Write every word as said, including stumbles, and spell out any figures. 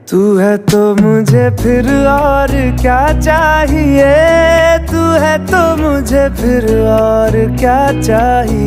तू है तो मुझे फिर और क्या चाहिए, तू है तो मुझे फिर और क्या चाहिए।